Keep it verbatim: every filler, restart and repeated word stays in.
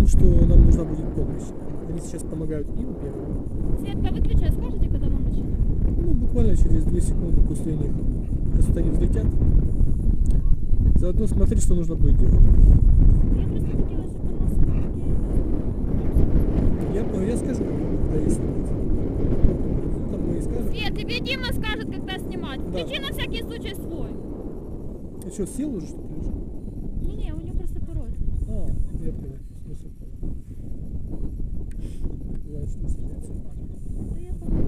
потому что нам нужна будет помощь. Они сейчас помогают им первым. Светка, выключай, скажите, когда нам начинать? Ну, буквально через две секунды после них. Просто они взлетят. Заодно смотри, что нужно будет делать. Я просто хотела, чтобы у нас Я понял, я скажу, когда есть снимать. Ну, там мы и скажем. Свет, тебе Дима скажет, когда снимать. Да. Включи на всякий случай свой. Ты что, сел уже, что ли? Не-не, у него просто пароль. А, я понял. Смысл понял. Знаешь, что сидится. Да я помню.